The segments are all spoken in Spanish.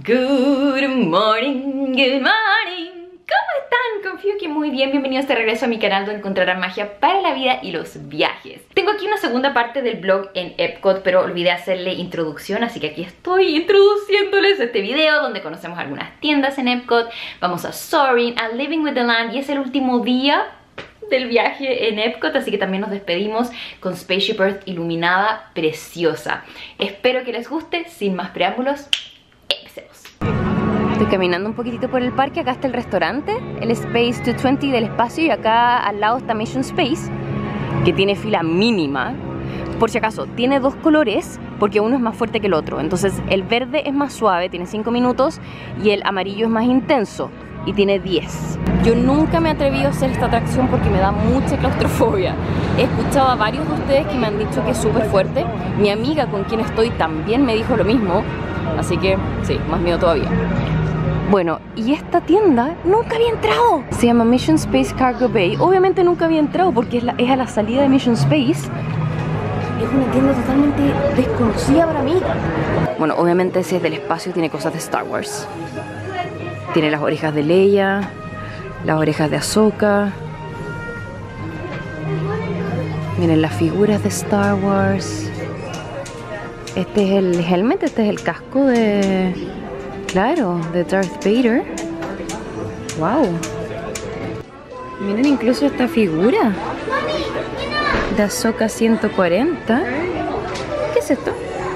Good morning, good morning. ¿Cómo están? Confío que muy bien. Bienvenidos de regreso a mi canal donde encontrarán magia para la vida y los viajes. Tengo aquí una segunda parte del vlog en Epcot, pero olvidé hacerle introducción, así que aquí estoy introduciéndoles este video donde conocemos algunas tiendas en Epcot. Vamos a Soaring, a Living with the Land y es el último día del viaje en Epcot, así que también nos despedimos con Spaceship Earth iluminada, preciosa. Espero que les guste. Sin más preámbulos, empecemos. Estoy caminando un poquitito por el parque. Acá está el restaurante, el Space 220 del espacio, y acá al lado está Mission Space, que tiene fila mínima. Por si acaso, tiene dos colores porque uno es más fuerte que el otro. Entonces el verde es más suave, tiene 5 minutos, y el amarillo es más intenso y tiene 10. Yo nunca me he atrevido a hacer esta atracción porque me da mucha claustrofobia. He escuchado a varios de ustedes que me han dicho que es súper fuerte. Mi amiga con quien estoy también me dijo lo mismo. Así que sí, más miedo todavía. Bueno, y esta tienda nunca había entrado. Se llama Mission Space Cargo Bay. Obviamente nunca había entrado porque es a la salida de Mission Space. Es una tienda totalmente desconocida para mí. Bueno, obviamente si es del espacio tiene cosas de Star Wars. Tiene las orejas de Leia, las orejas de Ahsoka. Miren las figuras de Star Wars. Este es el helmet, este es el casco de... Claro, de Darth Vader. Wow. Miren incluso esta figura de Ahsoka 140. ¿Qué es esto?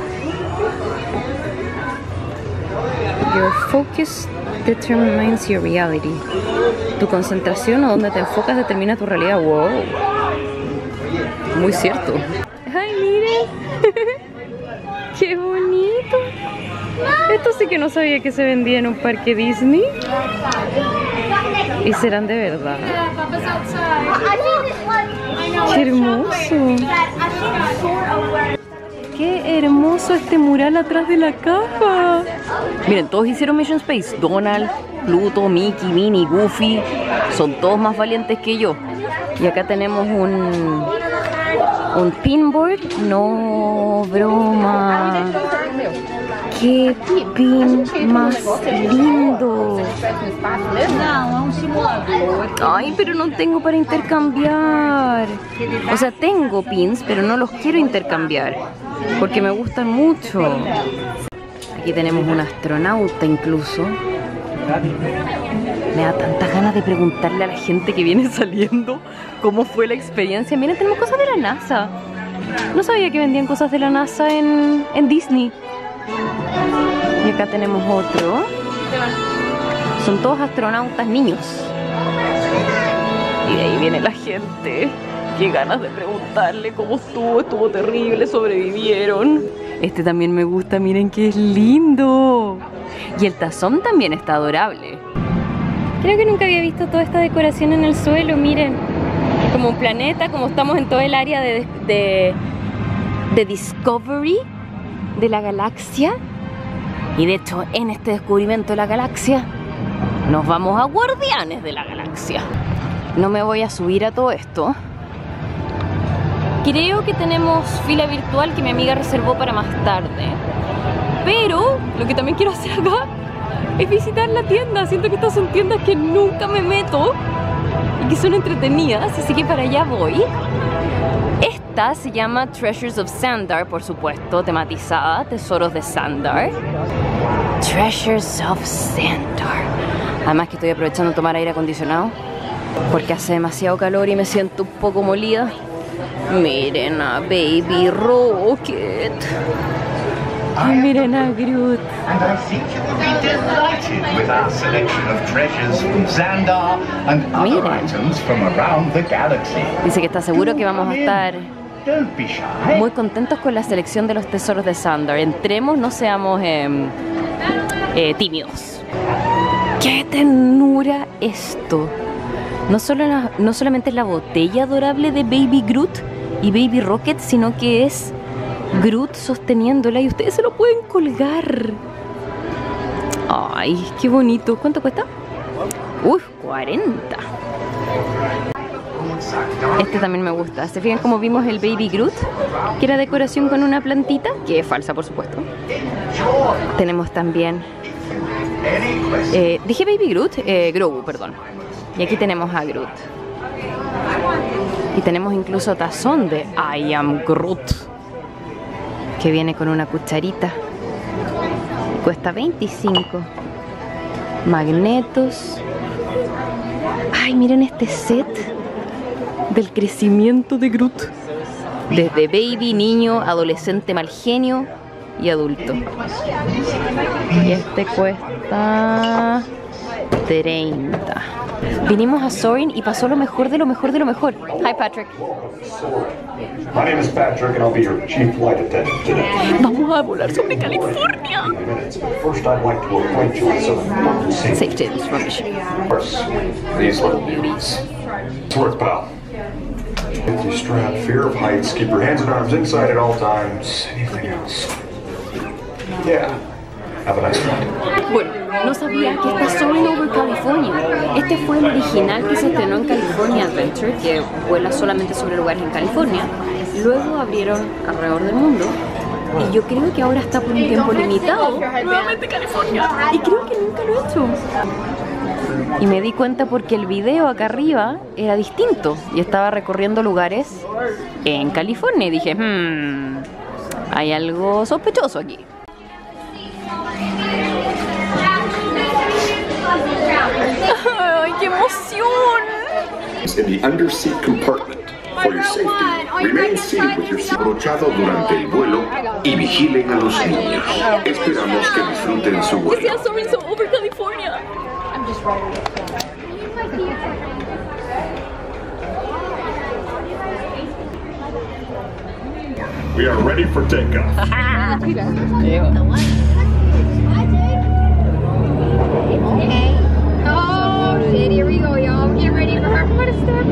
Your focus determines your reality. Tu concentración o donde te enfocas determina tu realidad. Wow. Muy cierto. ¡Ay, miren! ¡Qué bonito! Esto sí que no sabía que se vendía en un parque Disney. ¿Y serán de verdad? ¡Qué hermoso! ¡Qué hermoso este mural atrás de la caja! Miren, todos hicieron Mission Space. Donald, Pluto, Mickey, Minnie, Goofy. Son todos más valientes que yo. Y acá tenemos un pinboard. No, broma. ¡Qué pin más lindo! Ay, pero no tengo para intercambiar. O sea, tengo pins, pero no los quiero intercambiar porque me gustan mucho. Aquí tenemos un astronauta incluso. Me da tantas ganas de preguntarle a la gente que viene saliendo cómo fue la experiencia. Miren, tenemos cosas de la NASA. No sabía que vendían cosas de la NASA en Disney. Y acá tenemos otro. Son todos astronautas niños. Y de ahí viene la gente. Qué ganas de preguntarle cómo estuvo. Estuvo terrible, sobrevivieron. Este también me gusta, miren que es lindo. Y el tazón también está adorable. Creo que nunca había visto toda esta decoración en el suelo, miren. Como un planeta, como estamos en todo el área de Discovery de la galaxia. Y de hecho, en este descubrimiento de la galaxia, nos vamos a Guardianes de la Galaxia. No me voy a subir a todo esto. Creo que tenemos fila virtual que mi amiga reservó para más tarde. Pero lo que también quiero hacer acá es visitar la tienda. Siento que estas son tiendas que nunca me meto y que son entretenidas, así que para allá voy. Esta se llama Treasures of Xandar, por supuesto, tematizada, tesoros de Xandar. Treasures of Xandar. Además que estoy aprovechando de tomar aire acondicionado porque hace demasiado calor y me siento un poco molida. Miren a Baby Rocket. Y miren a Groot. And I think you will be delighted with our selection of treasures from Xandar and other items from around the galaxy. Dice que está seguro que vamos a estar Don't be shy. muy contentos con la selección de los tesoros de Xandar. Entremos, no seamos tímidos. ¡Qué ternura esto! No solamente es la botella adorable de Baby Groot y Baby Rocket, sino que es Groot sosteniéndola y ustedes se lo pueden colgar. Ay, qué bonito. ¿Cuánto cuesta? Uf, 40. Este también me gusta. ¿Se fijan cómo vimos el Baby Groot? Que era decoración con una plantita, que es falsa por supuesto. Tenemos también Dije Baby Groot, Grogu, perdón. Y aquí tenemos a Groot. Y tenemos incluso tazón de I am Groot, que viene con una cucharita. Cuesta 25. Magnetos. Ay, miren este set del crecimiento de Groot. Desde baby, niño, adolescente mal genio y adulto. Y este cuesta 30. Vinimos a Soarin' y pasó lo mejor de lo mejor de lo mejor. Hi, Patrick. My name is Patrick and I'll be your chief flight attendant today. Vamos a volar sobre California. First, I'd like to acquaint you with some important Safety information. First, these little beauties. It's worth, pal. Safety strap, fear of heights, keep your hands and arms inside at all times. Anything else? Yeah. Have a nice flight. Bueno, no sabía que está Soarin' over California. Este fue el original que se estrenó en California Adventure, que vuela solamente sobre lugares en California. Luego abrieron alrededor del mundo. Y yo creo que ahora está por un tiempo limitado nuevamente California. Y creo que nunca lo he hecho. Y me di cuenta porque el video acá arriba era distinto. Y estaba recorriendo lugares en California. Y dije, hay algo sospechoso aquí. ¡Ay, qué emoción! In the underseat compartment. For your safety, remain seated with your seat abrochado durante el vuelo y vigilen a los niños. Esperamos que disfruten su vuelo. Que sea Soarin' over California. We are ready for takeoff. Okay. Oh shit, here we go, y'all. Get ready for her footstep.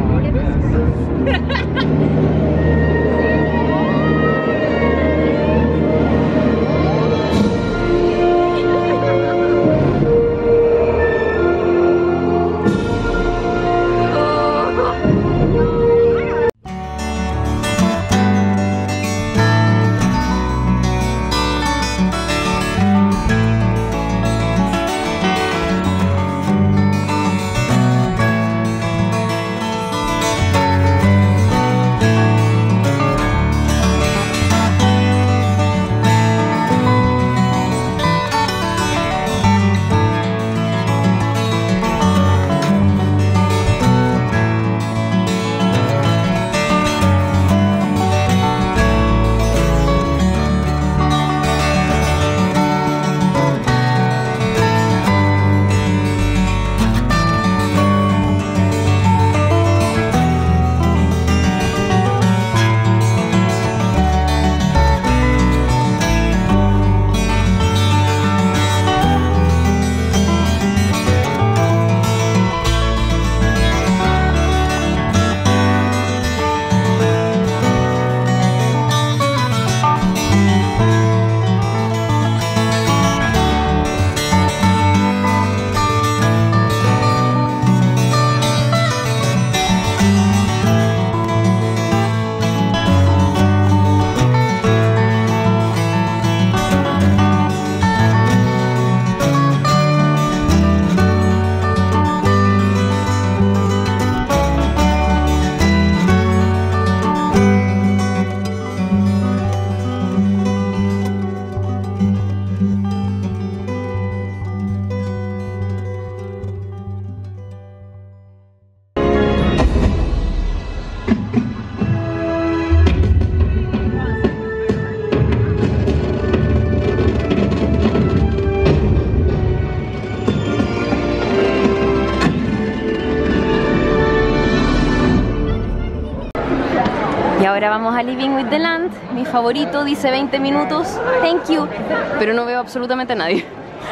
Y ahora vamos a Living with the Land. Mi favorito, dice 20 minutos. Thank you. Pero no veo absolutamente a nadie.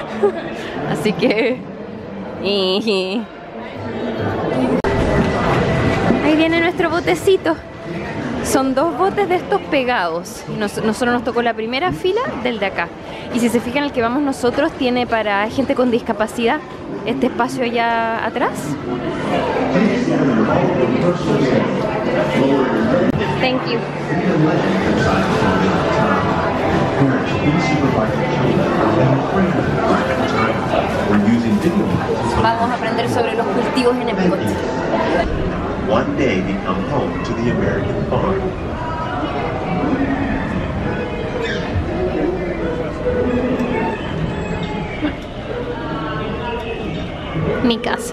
Así que... Ahí viene nuestro botecito. Son dos botes de estos pegados. Nosotros nos tocó la primera fila del de acá. Y si se fijan, el que vamos nosotros tiene para gente con discapacidad este espacio allá atrás. Thank you. Vamos a aprender sobre los cultivos en Epcot. One day become home to the American farm. Mi casa.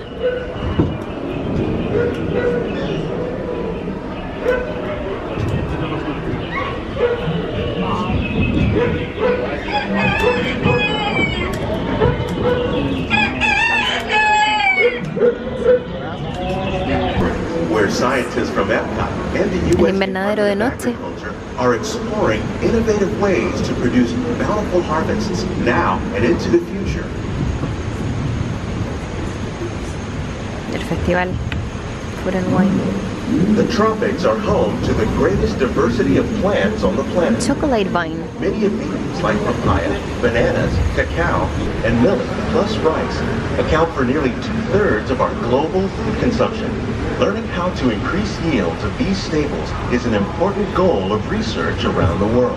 Where scientists from Epcot and the El U.S. invernadero de Department of noche. Agriculture are exploring innovative ways to produce bountiful harvests now and into the future. El festival Food and Wine. The tropics are home to the greatest diversity of plants on the planet. Chocolate Vine. Many of these, like papaya, bananas, cacao, and millet, plus rice, account for nearly 2/3 of our global food consumption. Learning how to increase yields of these staples is an important goal of research around the world.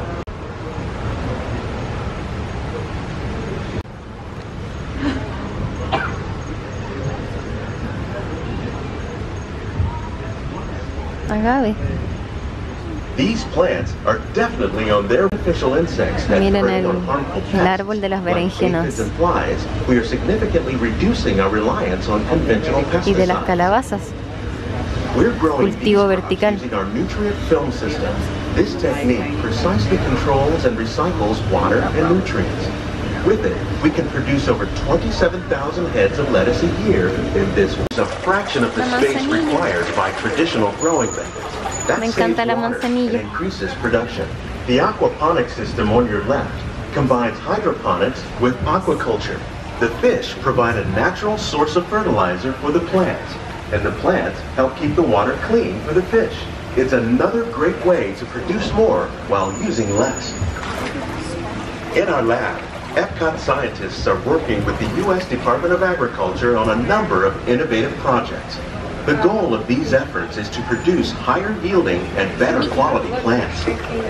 Agave. These plants are definitely on their beneficial insects that Miren prey el on harmful árbol de las pests. Like berenjenas. aphids and flies, we are significantly reducing our reliance on conventional Y de las pesticides. calabazas. We're growing Cultivo these crops vertical. using our nutrient film system. This technique precisely controls and recycles water and nutrients. With it, we can produce over 27,000 heads of lettuce a year in this way. It's a fraction of the La space manzanilla. required by traditional growing methods. That Me encanta saves la water manzanilla. and increases production. The aquaponics system on your left combines hydroponics with aquaculture. The fish provide a natural source of fertilizer for the plants, and the plants help keep the water clean for the fish. It's another great way to produce more while using less. In our lab, Epcot scientists are working with the U.S. Department of Agriculture on a number of innovative projects. The goal of these efforts is to produce higher yielding and better quality plants.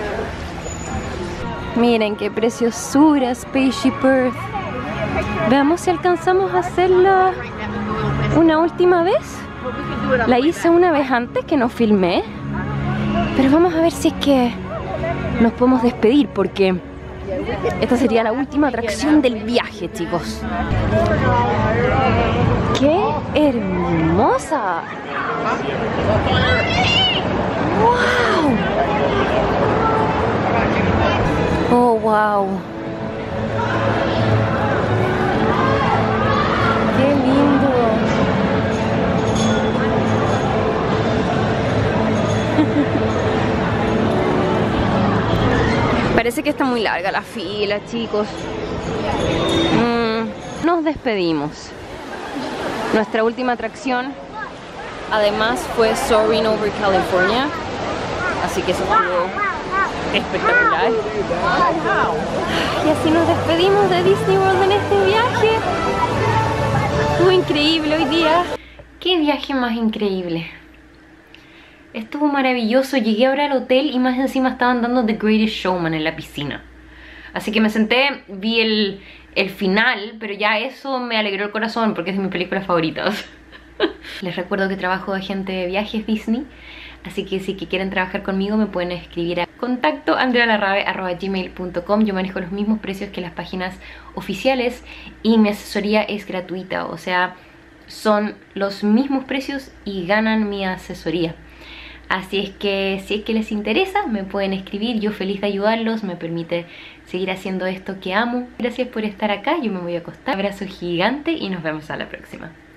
Miren qué preciosura, Spaceship Earth. Veamos si alcanzamos a hacerla una última vez. La hice una vez antes que no filmé. Pero vamos a ver si es que nos podemos despedir porque esta sería la última atracción del viaje, chicos. ¡Qué hermosa! ¡Wow! ¡Oh, wow! ¡Qué lindo! Parece que está muy larga la fila, chicos. Nos despedimos. Nuestra última atracción, además, fue Soaring Over California. Así que eso estuvo espectacular. Y así nos despedimos de Disney World en este viaje. Estuvo increíble hoy día. ¡Qué viaje más increíble! Estuvo maravilloso. Llegué ahora al hotel y más encima estaban dando The Greatest Showman en la piscina. Así que me senté, vi el final, pero ya eso me alegró el corazón porque es de mis películas favoritas. Les recuerdo que trabajo de agente de viajes Disney, así que si quieren trabajar conmigo me pueden escribir a contacto andrealarrabe@gmail.com. Yo manejo los mismos precios que las páginas oficiales y mi asesoría es gratuita, o sea, son los mismos precios y ganan mi asesoría. Así es que si es que les interesa me pueden escribir, yo feliz de ayudarlos, me permite seguir haciendo esto que amo. Gracias por estar acá, yo me voy a acostar. Un abrazo gigante y nos vemos a la próxima.